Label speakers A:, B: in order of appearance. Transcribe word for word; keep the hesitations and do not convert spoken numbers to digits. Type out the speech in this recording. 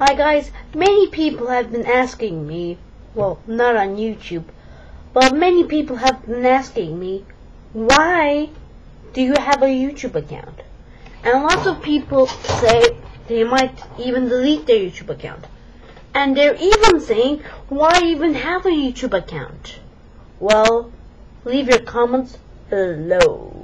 A: Hi guys, many people have been asking me, well, not on YouTube, but many people have been asking me, why do you have a YouTube account? And lots of people say they might even delete their YouTube account. And they're even saying, why even have a YouTube account? Well, leave your comments below.